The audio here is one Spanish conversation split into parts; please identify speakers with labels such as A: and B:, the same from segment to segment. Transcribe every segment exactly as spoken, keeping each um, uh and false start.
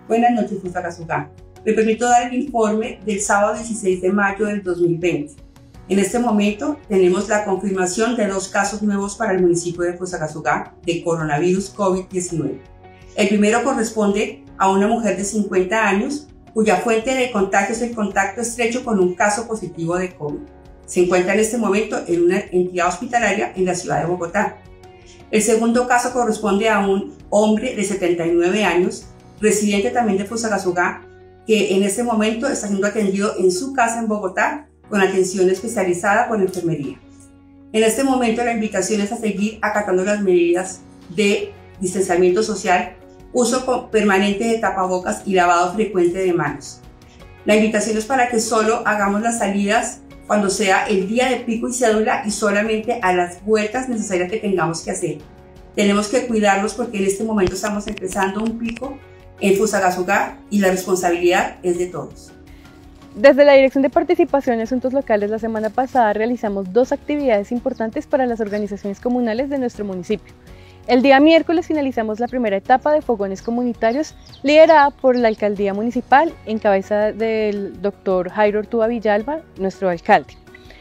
A: Buenas noches, Fusagasugá. Me permito dar el informe del sábado dieciséis de mayo del dos mil veinte. En este momento tenemos la confirmación de dos casos nuevos para el municipio de Fusagasugá de coronavirus COVID diecinueve. El primero corresponde a una mujer de cincuenta años cuya fuente de contagio es el contacto estrecho con un caso positivo de COVID. Se encuentra en este momento en una entidad hospitalaria en la ciudad de Bogotá. El segundo caso corresponde a un hombre de setenta y nueve años, residente también de Fusagasugá, que en este momento está siendo atendido en su casa en Bogotá con atención especializada por enfermería. En este momento la invitación es a seguir acatando las medidas de distanciamiento social, uso permanente de tapabocas y lavado frecuente de manos. La invitación es para que solo hagamos las salidas cuando sea el día de pico y cédula y solamente a las vueltas necesarias que tengamos que hacer. Tenemos que cuidarnos porque en este momento estamos empezando un pico en Fusagasugá y la responsabilidad es de todos.
B: Desde la Dirección de Participación y Asuntos Locales, la semana pasada realizamos dos actividades importantes para las organizaciones comunales de nuestro municipio. El día miércoles finalizamos la primera etapa de fogones comunitarios liderada por la Alcaldía Municipal en cabeza del doctor Jairo Ortúa Villalba, nuestro alcalde.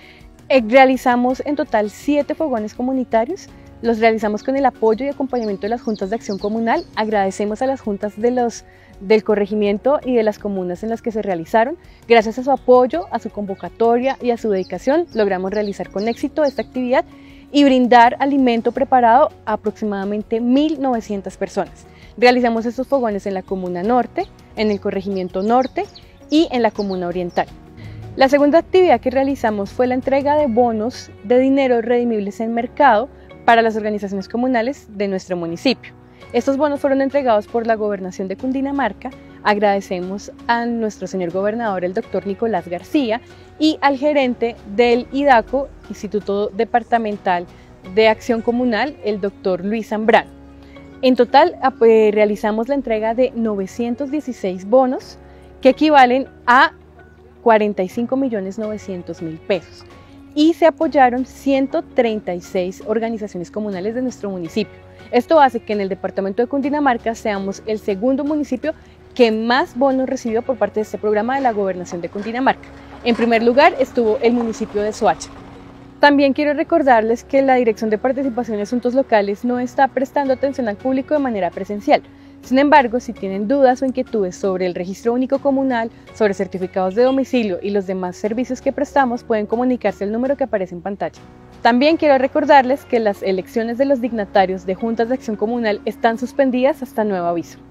B: Realizamos en total siete fogones comunitarios. Los realizamos con el apoyo y acompañamiento de las juntas de acción comunal. Agradecemos a las juntas de los, del corregimiento y de las comunas en las que se realizaron. Gracias a su apoyo, a su convocatoria y a su dedicación, logramos realizar con éxito esta actividad y brindar alimento preparado a aproximadamente mil novecientas personas. Realizamos estos fogones en la comuna norte, en el corregimiento norte y en la comuna oriental. La segunda actividad que realizamos fue la entrega de bonos de dinero redimibles en mercado para las organizaciones comunales de nuestro municipio. Estos bonos fueron entregados por la Gobernación de Cundinamarca. Agradecemos a nuestro señor gobernador, el doctor Nicolás García, y al gerente del IDACO, Instituto Departamental de Acción Comunal, el doctor Luis Zambrano. En total, eh, realizamos la entrega de novecientos dieciséis bonos que equivalen a cuarenta y cinco millones novecientos mil pesos. Y se apoyaron ciento treinta y seis organizaciones comunales de nuestro municipio. Esto hace que en el departamento de Cundinamarca seamos el segundo municipio que más bonos recibió por parte de este programa de la Gobernación de Cundinamarca. En primer lugar estuvo el municipio de Soacha. También quiero recordarles que la Dirección de Participación y Asuntos Locales no está prestando atención al público de manera presencial. Sin embargo, si tienen dudas o inquietudes sobre el registro único comunal, sobre certificados de domicilio y los demás servicios que prestamos, pueden comunicarse al número que aparece en pantalla. También quiero recordarles que las elecciones de los dignatarios de juntas de acción comunal están suspendidas hasta nuevo aviso.